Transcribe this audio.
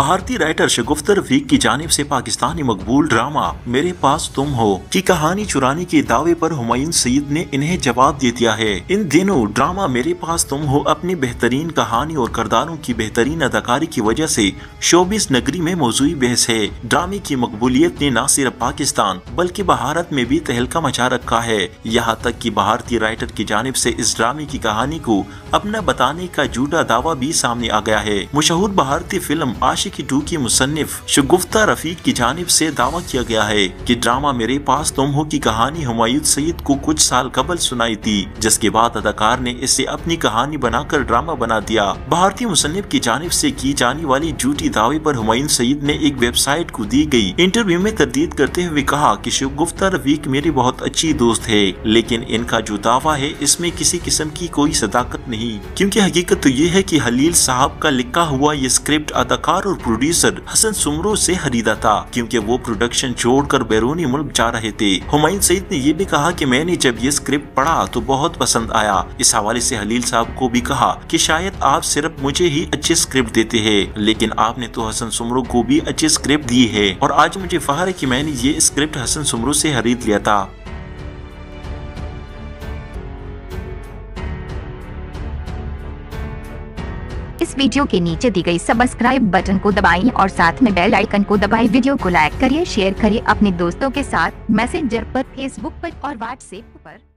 भारतीय राइटर शगुफ्ता रफीक की जानिब से पाकिस्तानी मकबूल ड्रामा मेरे पास तुम हो की कहानी चुराने के दावे पर हुमायूं सईद ने इन्हें जवाब दे दिया है। इन दिनों ड्रामा मेरे पास तुम हो अपनी बेहतरीन कहानी और किरदारों की बेहतरीन अदाकारी की वजह से शोबिस नगरी में मौजूद बहस है। ड्रामे की मकबूलियत ने न सिर्फ पाकिस्तान बल्कि भारत में भी तहलका मचा रखा है। यहाँ तक कि भारतीय राइटर की जानिब से इस ड्रामे की कहानी को अपना बताने का झूठा दावा भी सामने आ गया है। मशहूर भारतीय फिल्म आशिकी 2 की मुसन्निफ शगुफ्ता रफीक की जानिब से दावा किया गया है कि ड्रामा मेरे पास तुम हो की कहानी हुमायूं सईद को कुछ साल कबल सुनाई थी, जिसके बाद अदाकार ने इसे अपनी कहानी बनाकर ड्रामा बना दिया। भारतीय मुसन्निफ की जानिब से की जाने वाली झूठी दावे पर हुमायूं सईद ने एक वेबसाइट को दी गई इंटरव्यू में तरदीद करते हुए कहा कि शगुफ्ता रफीक मेरी बहुत अच्छी दोस्त है, लेकिन इनका जो दावा है इसमें किसी किस्म की कोई सदाकत नहीं, क्योंकि हकीकत तो ये है कि हलील साहब का लिखा हुआ ये स्क्रिप्ट अदाकार और प्रोड्यूसर हसन सुमरो से खरीदा था, क्योंकि वो प्रोडक्शन छोड़कर बैरूनी मुल्क जा रहे थे। हुमायूं सईद ने ये भी कहा कि मैंने जब ये स्क्रिप्ट पढ़ा तो बहुत पसंद आया। इस हवाले से हलील साहब को भी कहा कि शायद आप सिर्फ मुझे ही अच्छे स्क्रिप्ट देते हैं, लेकिन आपने तो हसन सुमरो को भी अच्छी स्क्रिप्ट दी है और आज मुझे फख्र है कि मैंने ये स्क्रिप्ट हसन सुमरो से खरीद लिया था। इस वीडियो के नीचे दी गई सब्सक्राइब बटन को दबाएं और साथ में बेल आइकन को दबाएं। वीडियो को लाइक करिए, शेयर करिए अपने दोस्तों के साथ, मैसेंजर पर, फेसबुक पर और व्हाट्सएप पर।